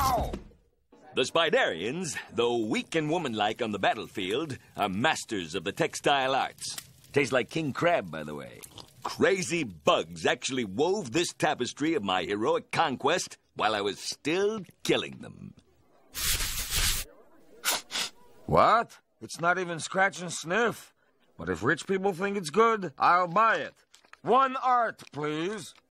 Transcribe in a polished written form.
The Spiderians, though weak and womanlike on the battlefield, are masters of the textile arts. Tastes like king crab, by the way. Crazy bugs actually wove this tapestry of my heroic conquest while I was still killing them. What? It's not even scratch and sniff. But if rich people think it's good, I'll buy it. 1 art, please.